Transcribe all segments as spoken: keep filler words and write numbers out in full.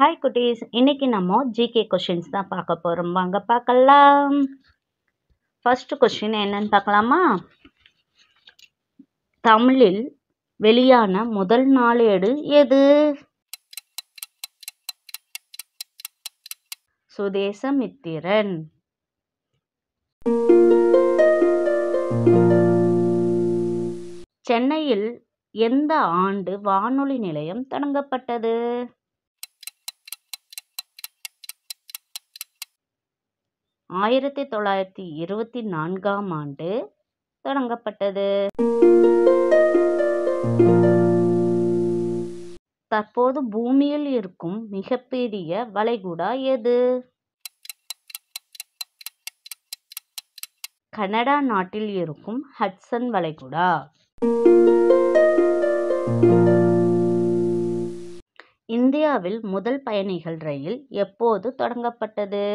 Hi குட்டீஸ், இன்னைக்கு நம்ம ஜிகே கொஷின்ஸ் தான் பார்க்க போகிறோம். வாங்க பார்க்கலாம். ஃபர்ஸ்ட் கொஷின் என்னன்னு பார்க்கலாமா? தமிழில் வெளியான முதல் நாளேடு எது? சுதேசமித்திரன். சென்னையில் எந்த ஆண்டு வானொலி நிலையம் தொடங்கப்பட்டது? ஆயிரத்தி தொள்ளாயிரத்தி இருபத்தி நான்காம் ஆண்டு தொடங்கப்பட்டது. தற்போது பூமியில் இருக்கும் மிகப்பெரிய வளைகுடா எது? கனடா நாட்டில் இருக்கும் ஹட்சன் வளைகுடா. இந்தியாவில் முதல் பயணிகள் ரயில் எப்போது தொடங்கப்பட்டது?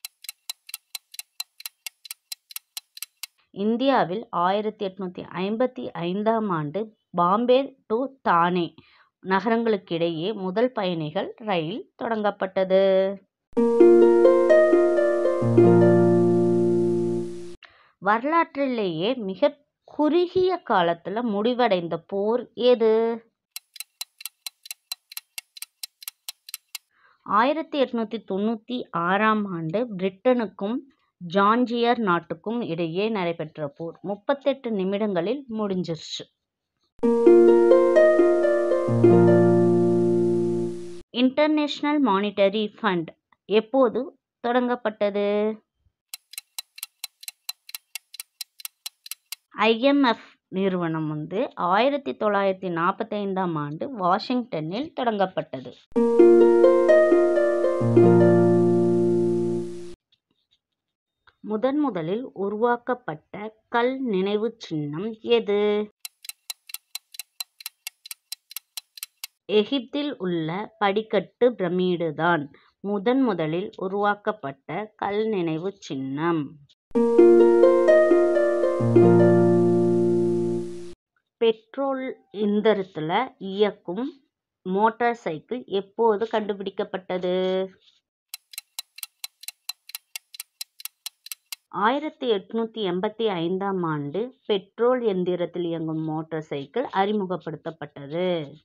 இந்தியாவில் ஆயிரத்தி எட்நூத்தி ஐம்பத்தி ஐந்தாம் ஆண்டு பாம்பே டு தானே நகரங்களுக்கிடையே முதல் பயணிகள் ரயில் தொடங்கப்பட்டது. வரலாற்றிலேயே மிக குறுகிய காலத்துல முடிவடைந்த போர் எது? ஆயிரத்தி எட்நூத்தி தொண்ணூத்தி ஆறாம் ஆண்டு பிரிட்டனுக்கும் ஜார்ஜியர் நாட்டுக்கும் இடையே நடைபெற்ற போர் முப்பத்தெட்டு நிமிடங்களில் முடிஞ்சிருச்சு. இன்டர்நேஷனல் மானிட்டரி ஃபண்ட் எப்போது தொடங்கப்பட்டது? ஐஎம்எஃப் நிறுவனம் வந்து ஆயிரத்தி தொள்ளாயிரத்தி நாற்பத்தி ஐந்தாம் ஆண்டு வாஷிங்டனில் தொடங்கப்பட்டது. முதன் முதலில் உருவாக்கப்பட்ட கல் நினைவு சின்னம் எது? எகிப்தில் உள்ள படிக்கட்டு பிரமிடு தான் முதன் முதலில் உருவாக்கப்பட்ட கல் நினைவு சின்னம். பெட்ரோல் இயந்திரத்துல இயக்கும் மோட்டார் சைக்கிள் எப்போது கண்டுபிடிக்கப்பட்டது? ஆயிரத்தி எட்நூத்தி எண்பத்தி ஐந்தாம் ஆண்டு பெட்ரோல் எந்திரத்தில் இயங்கும் மோட்டார் சைக்கிள் அறிமுகப்படுத்தப்பட்டது.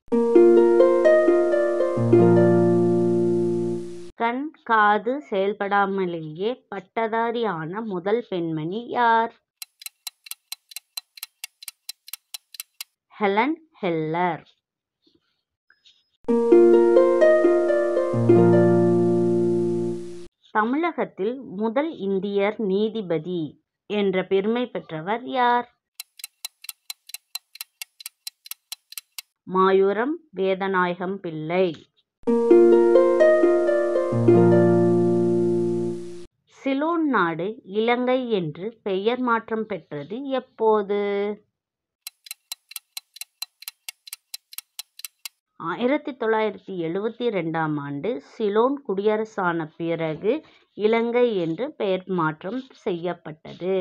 கண் காது செயல்படாமலேயே பட்டதாரி ஆன முதல் பெண்மணி யார்? Helen Keller. தமிழகத்தில் முதல் இந்தியர் நீதிபதி என்ற பெருமை பெற்றவர் யார்? மாயூரம் வேதநாயகம் பிள்ளை. சிலோன் நாடு இலங்கை என்று பெயர் மாற்றம் பெற்றது எப்போது? ஆயிரத்தி தொள்ளாயிரத்தி எழுபத்தி ரெண்டாம் ஆண்டு சிலோன் குடியரசான பிறகு இலங்கை என்று பெயர் மாற்றம் செய்யப்பட்டது.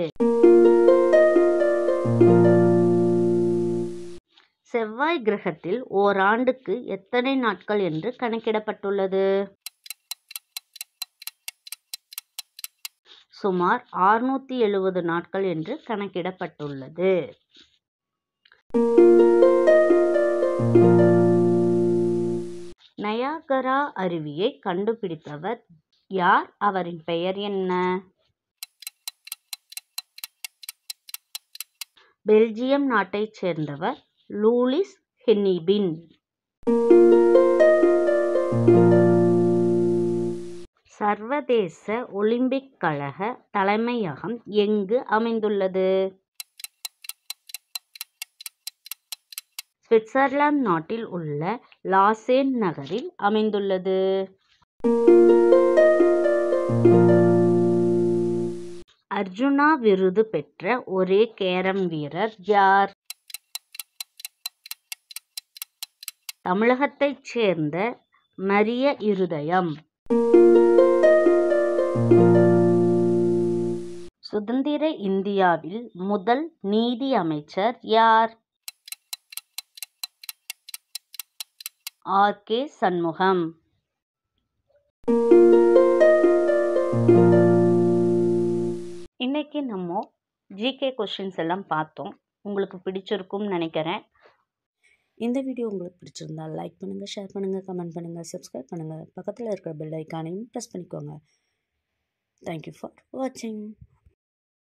செவ்வாய் கிரகத்தில் ஓராண்டுக்கு எத்தனை நாட்கள் என்று கணக்கிடப்பட்டுள்ளது? சுமார் அறுநூத்தி எழுபது நாட்கள் என்று கணக்கிடப்பட்டுள்ளது. நயாகரா அருவியை கண்டுபிடித்தவர் யார்? அவரின் பெயர் என்ன? பெல்ஜியம் நாட்டைச் சேர்ந்தவர் லூயிஸ் ஹென்னிபின். சர்வதேச ஒலிம்பிக் கழக தலைமையகம் எங்கு அமைந்துள்ளது? சுவிட்சர்லாந்து நாட்டில் உள்ள லாசேன் நகரில் அமைந்துள்ளது. அர்ஜுனா விருது பெற்ற ஒரே கேரம் வீரர் யார்? தமிழகத்தைச் சேர்ந்த மரிய இருதயம். சுதந்திர இந்தியாவில் முதல் நீதி அமைச்சர் யார்? R K Shanmugam. இன்றைக்கி நம்ம ஜிகே கொஷின்ஸ் எல்லாம் பார்த்தோம். உங்களுக்கு பிடிச்சிருக்கும்னு நினைக்கிறேன். இந்த வீடியோ உங்களுக்கு பிடிச்சிருந்தா லைக் பண்ணுங்கள், ஷேர் பண்ணுங்கள், கமெண்ட் பண்ணுங்கள், சப்ஸ்கிரைப் பண்ணுங்கள். பக்கத்தில் இருக்கிற பெல் ஐக்கானையும் ப்ரெஸ் பண்ணிக்கோங்க. தேங்க்யூ ஃபார் வாட்சிங்.